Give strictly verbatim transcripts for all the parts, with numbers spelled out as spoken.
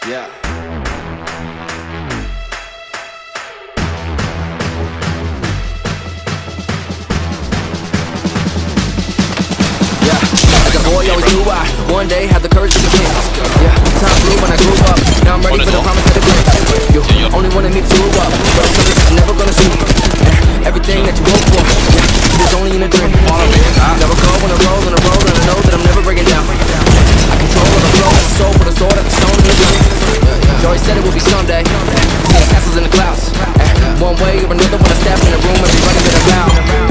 Yeah. Yeah, like a boy always knew I one day had the courage to begin. Yeah, time flew when I grew up. Now I'm ready for the promise of the grave. You only wanted me to move up, but I'm something I'm never gonna see. Yeah, everything that you hope for, yeah, it's only in a dream. Never go on the road, on the road, and I know that I'm never breaking down. I control the flow, the soul, for the sword, at the stone in the ground. Joey said it will be someday. See the castles in the clouds. One way or another, when I step in the room, everybody's in a bow.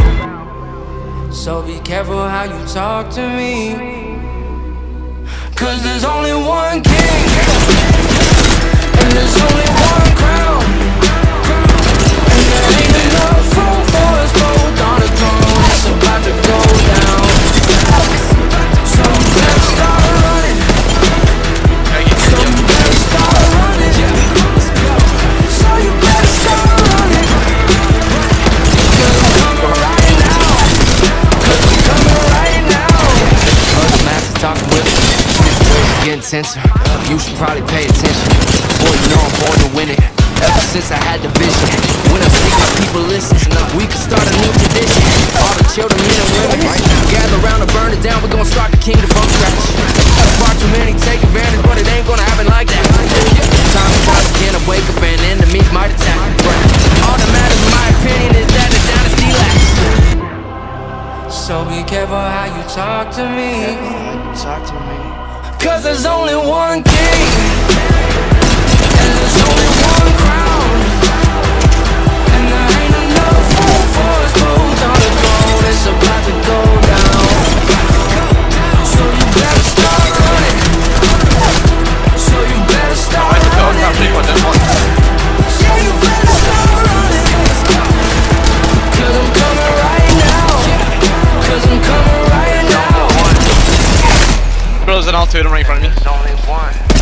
So be careful how you talk to me, 'cause there's only one king, and there's only one crown, and there ain't enough room for us both on the throne. It's about to go down. So you better start running. So you better start running. So you better start running. 'Cause I'm coming right now. 'Cause I'm coming right now. Other masters talking with me. Getting tenser. You should probably pay attention. Boy, you know I'm born to win it. Ever since I had the vision, when I speak, my people listen. We can start a new tradition. All the children, men and women, gather around and burn it down. We're gonna start the kingdom from scratch. Far too many take advantage, but it ain't gonna happen like that. Time to rise again and wake up, and enemies might attack. But all that matters, in my opinion, is that the dynasty lasts. So be careful how you talk to me. Talk to me. 'Cause there's only one king, and there's only one crown, and there ain't enough room for us both on the throne. It's about to go down. So you better start running. So you better start running. So you better start running. 'Cause I'm coming right now. 'Cause I'm coming right now. Bro's an all two, I'm right in front of me. There's only one.